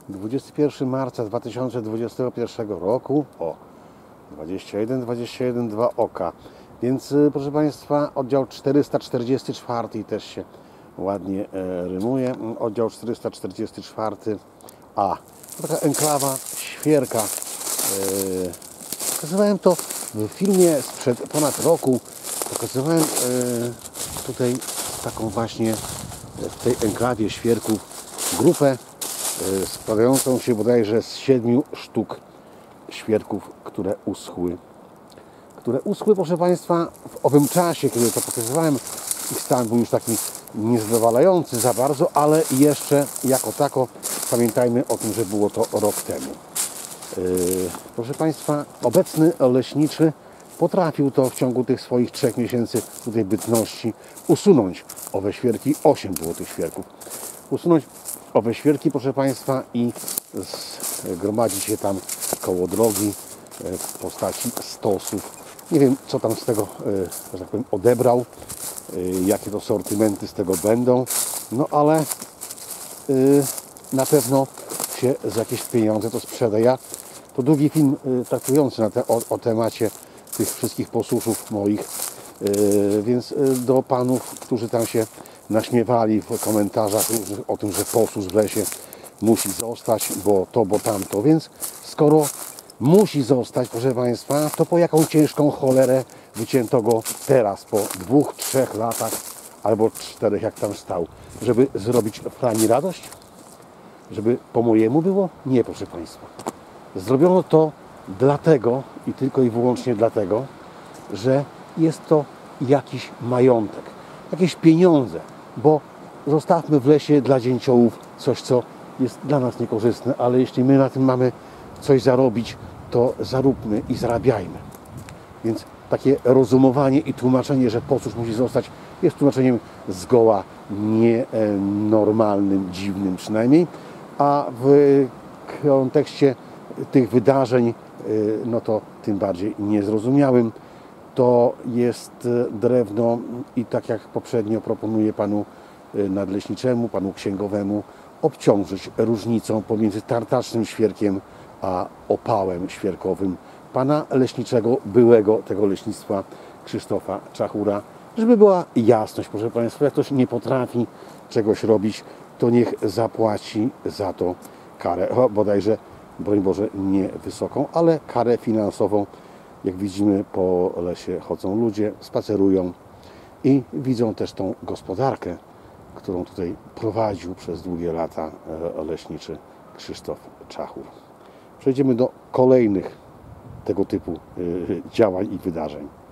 21 marca 2021 roku o 21:21 oka. Więc proszę Państwa, oddział 444 też się ładnie rymuje. Oddział 444 A. Taka enklawa, świerka. Pokazywałem to w filmie sprzed ponad roku. Pokazywałem tutaj taką właśnie w tej enklawie świerków grupę składającą się bodajże z 7 sztuk świerków, które uschły. Proszę Państwa, w owym czasie, kiedy to pokazywałem, ich stan był już taki niezadowalający za bardzo, ale jeszcze jako tako pamiętajmy o tym, że było to rok temu. Proszę Państwa, obecny leśniczy potrafił to w ciągu tych swoich 3 miesięcy tutaj bytności usunąć owe świerki. 8 było tych świerków. Usunąć owe świerki, proszę Państwa, i zgromadzić je tam koło drogi w postaci stosów. Nie wiem, co tam z tego, że tak powiem, odebrał, jakie to sortymenty z tego będą, no ale na pewno się za jakieś pieniądze to sprzeda. Ja to długi film traktujący o temacie tych wszystkich posuszów moich, więc do panów, którzy tam się naśmiewali w komentarzach o tym, że posusz w lesie musi zostać, bo to, bo tamto, więc skoro musi zostać, proszę Państwa, to po jaką ciężką cholerę wycięto go teraz, po 2-3 latach, albo 4, jak tam stał, żeby zrobić Frani radość? Żeby po mojemu było? Nie, proszę Państwa. Zrobiono to dlatego i tylko i wyłącznie dlatego, że jest to jakiś majątek, jakieś pieniądze, bo zostawmy w lesie dla dzięciołów coś, co jest dla nas niekorzystne, ale jeśli my na tym mamy coś zarobić, to zaróbmy i zarabiajmy. Więc takie rozumowanie i tłumaczenie, że posusz musi zostać, jest tłumaczeniem zgoła nienormalnym, dziwnym przynajmniej, a w kontekście tych wydarzeń, no to tym bardziej niezrozumiałym. To jest drewno i tak jak poprzednio proponuję panu nadleśniczemu, panu księgowemu, obciążyć różnicą pomiędzy tartacznym świerkiem a opałem świerkowym pana leśniczego, byłego tego leśnictwa Krzysztofa Czachura, żeby była jasność, proszę Państwa, jak ktoś nie potrafi czegoś robić, to niech zapłaci za to karę, bodajże, broń Boże, nie wysoką, ale karę finansową. Jak widzimy, po lesie chodzą ludzie, spacerują i widzą też tą gospodarkę, którą tutaj prowadził przez długie lata leśniczy Krzysztof Czachur. Przejdziemy do kolejnych tego typu działań i wydarzeń.